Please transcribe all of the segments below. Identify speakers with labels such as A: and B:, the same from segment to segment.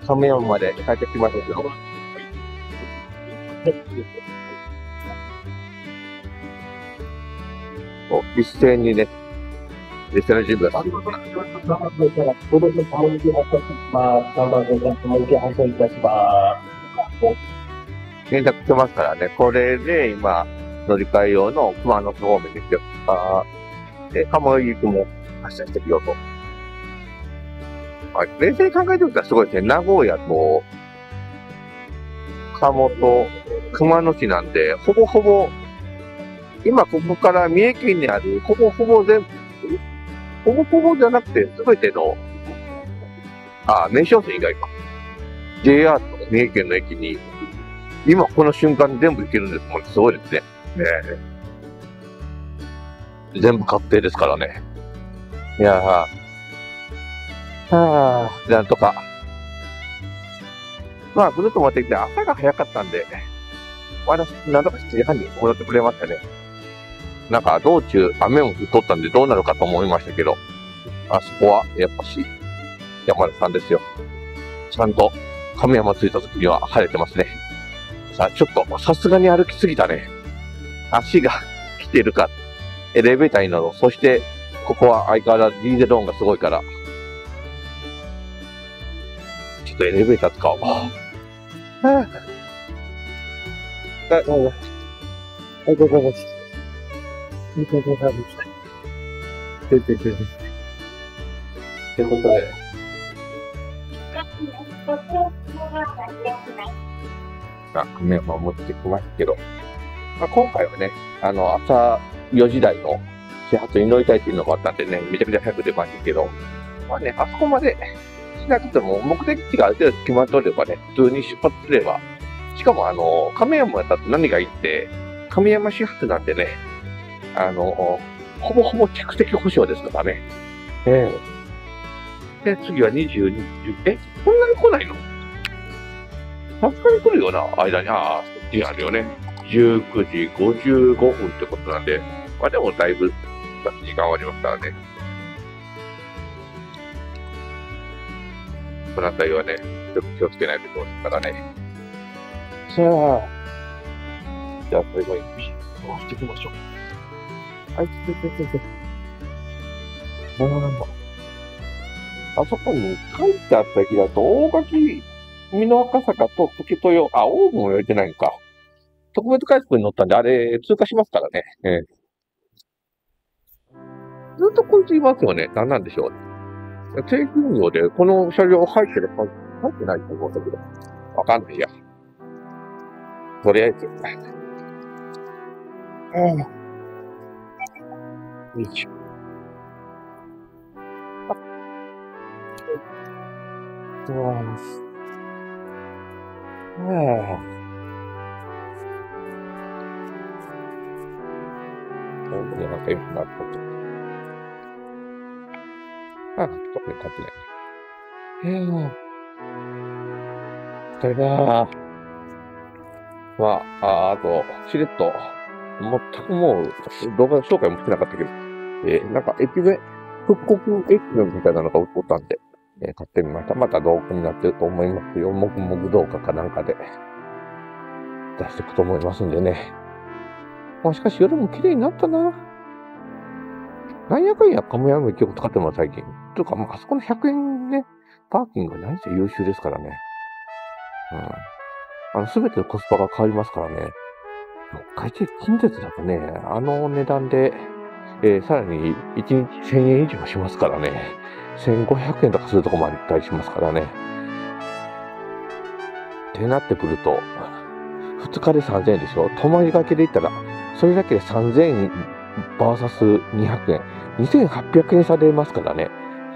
A: 亀山まで帰ってきましたよ。一斉にね、一斉の準備が連絡してますからね、これで今、乗り換え用の熊野方面に来てで、鴨居行きも発車してきようと。冷静に考えてみたらすごいですね。名古屋と、鴨と熊野市なんで、ほぼほぼ、今ここから三重県にある、ほぼほぼ全部、ほぼほぼじゃなくて、すべての、名称線以外か。JR と三重県の駅に、今この瞬間に全部行けるんですもんね。すごいですね。全部確定ですからね。いやなんとか。まあ、ぐるっと回ってきて、朝が早かったんで、私、なんとか7時半に戻ってくれましたね。なんか、道中、雨も降っとったんでどうなるかと思いましたけど、あそこは、やっぱし、山田さんですよ。ちゃんと、亀山着いた時には晴れてますね。さあ、ちょっと、さすがに歩きすぎたね。足が来てるか、エレベーターに乗ろう。そして、ここは相変わらずディーゼル音がすごいから、ちょっとエレベーター使おう。ということで、亀山持ってきましたけど、今回はね、朝4時台の始発に乗りたいっていうのがあったんでね、めちゃくちゃ早く出ましたけど、まあね、あそこまでしなくても、目的地がある程度決まっておればね、普通に出発すれば、しかも亀山だと何がいいって、亀山始発なんでね、ほぼほぼ蓄積保証ですからね。で、次は22時、そんなに来ないの？さすがに来るような間に、そっちにあるよね。19時55分ってことなんで、まあでもだいぶ時間はありますからね。この辺りはね、ちょっと気をつけないといけませんからね。さあ、じゃあ最後にしていきましょう。はい、あそこに書いてあった駅だと、大垣、美濃赤坂と時豊、大分も言われてないのか。特別快速に乗ったんで、あれ、通過しますからね。ずっとこいついますよね。何なんでしょう。定期運用で、この車両入ってるか、入ってないと思うんだけど。わかんないや。とりあえず。よいしょ。なんか今なったと。特に買ってない。それが、まあ、あと、しれっと、全くもう、動画紹介もしてなかったけど、なんか駅弁、復刻駅弁みたいなのが売っとったんで、買ってみました。また動画になってると思いますよ。もぐもぐ動画かなんかで出していくと思いますんでね。まあ、しかし夜も綺麗になったな。なんやかんや亀山駅を使っても最近。というか、あそこの100円ね、パーキングが何せ優秀ですからね。すべてのコスパが変わりますからね。四日市近鉄だとね、値段で、さらに1日1000円以上しますからね。1500円とかするとこもあったりしますからね。ってなってくると、2日で3000円でしょ。泊まりがけで言ったら、それだけで3000円バーサス200円。2800円差出ますからね。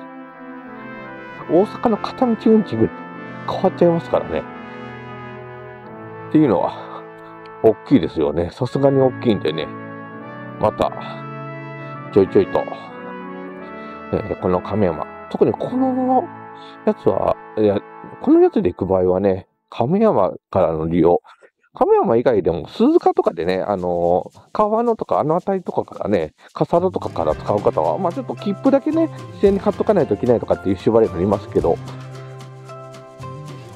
A: 大阪の片道運賃ぐらい変わっちゃいますからね。っていうのは、大きいですよね。さすがに大きいんでね。また、ちょいちょいと、この亀山。特にこのやつは、このやつで行く場合はね、亀山からの利用。亀山以外でも、鈴鹿とかでね、川野とか辺りとかからね、笠戸とかから使う方は、ちょっと切符だけね、事前に買っとかないといけないとかっていう縛りがありますけど、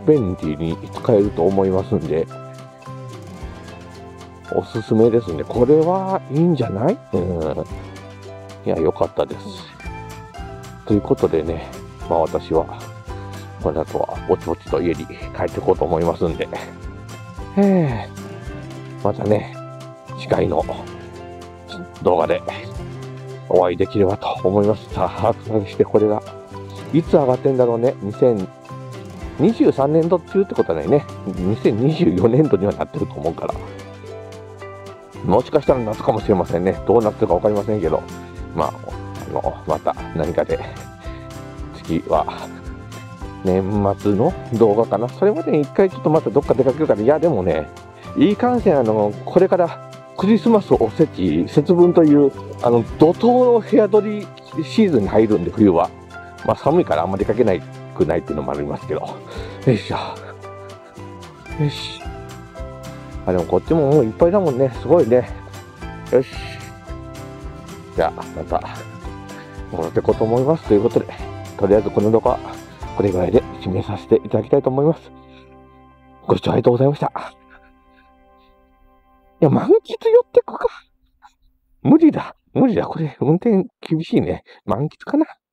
A: 便利に使えると思いますんで、おすすめですね。これはいいんじゃない？いや、良かったです。ということでね、私は、この後はぼちぼちと家に帰っていこうと思いますんで、またね、次回の動画でお会いできればと思います。さあ、そしてこれが、いつ上がってんだろうね。2023年度中ってことはないね。2024年度にはなってると思うから。もしかしたら夏かもしれませんね。どうなってるかわかりませんけど。また何かで、次は、年末の動画かな。それまでに一回ちょっとまたどっか出かけるから、いやでもね、いい感じこれからクリスマスおせち節分という、怒涛の部屋取りシーズンに入るんで、冬は。寒いからあんまり出かけないくないっていうのもありますけど。よいしょ。よし。でもこっちももういっぱいだもんね。すごいね。よし。じゃあ、また、戻っていこうと思います。ということで、とりあえずこの動画はこれぐらいで締めさせていただきたいと思います。ご視聴ありがとうございました。いや、満喫寄ってくか。無理だ。これ、運転厳しいね。満喫かな。